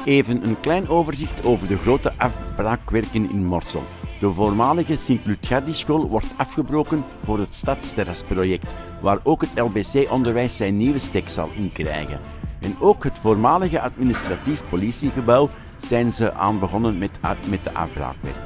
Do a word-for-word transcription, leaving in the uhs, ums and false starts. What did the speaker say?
Even een klein overzicht over de grote afbraakwerken in Mortsel. De voormalige Sint-Lutgardisschool wordt afgebroken voor het Stadsterras project, waar ook het L B C-onderwijs zijn nieuwe stek zal inkrijgen. En ook het voormalige administratief politiegebouw zijn ze aan begonnen met, met de afbraakwerken.